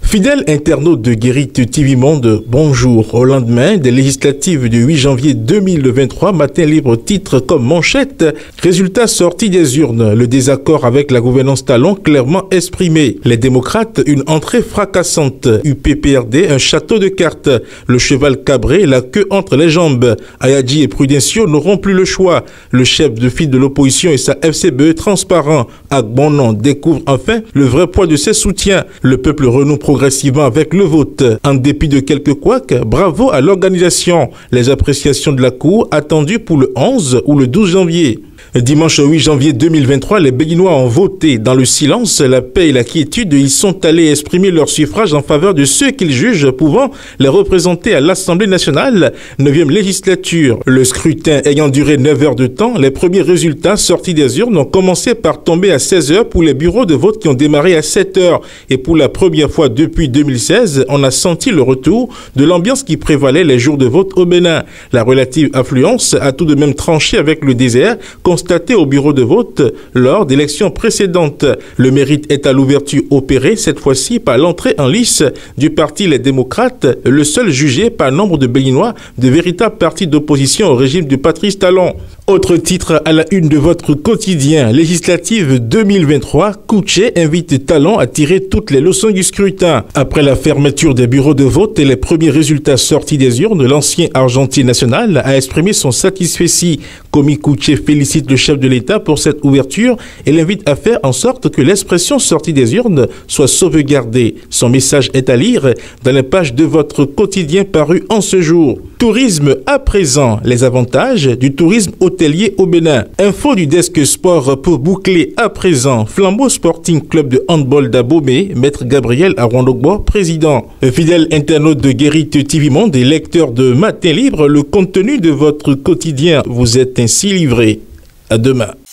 Fidèles internautes de Guérite TV Monde, bonjour. Au lendemain des législatives du 8 janvier 2023, Matin Libre titre comme manchette « Résultats sortis des urnes, le désaccord avec la gouvernance Talon clairement exprimé. Les démocrates, une entrée fracassante. UPPRD, un château de cartes. Le cheval cabré, la queue entre les jambes. Ayadji et Prudencio n'auront plus le choix. Le chef de file de l'opposition et sa FCBE transparent. Agbonon découvre enfin le vrai poids de ses soutiens. Le peuple renoue progressivement avec le vote. En dépit de quelques couacs, bravo à l'organisation. Les appréciations de la Cour attendues pour le 11 ou le 12 janvier. Dimanche 8 janvier 2023, les Béninois ont voté. Dans le silence, la paix et la quiétude, ils sont allés exprimer leur suffrage en faveur de ceux qu'ils jugent pouvant les représenter à l'Assemblée nationale, 9e législature. Le scrutin ayant duré 9 heures de temps, les premiers résultats sortis des urnes ont commencé par tomber à 16 heures pour les bureaux de vote qui ont démarré à 7 heures. Et pour la première fois depuis 2016, on a senti le retour de l'ambiance qui prévalait les jours de vote au Bénin. La relative affluence a tout de même tranché avec le désert constaté au bureau de vote lors d'élections précédentes. Le mérite est à l'ouverture opérée, cette fois-ci par l'entrée en lice du parti Les Démocrates, le seul jugé par nombre de Béninois de véritable parti d'opposition au régime de Patrice Talon. Autre titre à la une de votre quotidien, législative 2023, Kouché invite Talon à tirer toutes les leçons du scrutin. Après la fermeture des bureaux de vote et les premiers résultats sortis des urnes, l'ancien argentier national a exprimé son satisfait. Komi Kouché félicite le chef de l'État pour cette ouverture et l'invite à faire en sorte que l'expression sortie des urnes soit sauvegardée. Son message est à lire dans les pages de votre quotidien paru en ce jour. Tourisme à présent, les avantages du tourisme hôtelier au Bénin. Info du desk sport pour boucler à présent. Flambeau Sporting Club de handball d'Abomey, Maître Gabriel Arondogbo, président. Fidèle internaute de Guérite TV Monde et lecteur de Matin Libre, le contenu de votre quotidien vous est ainsi livré. À demain.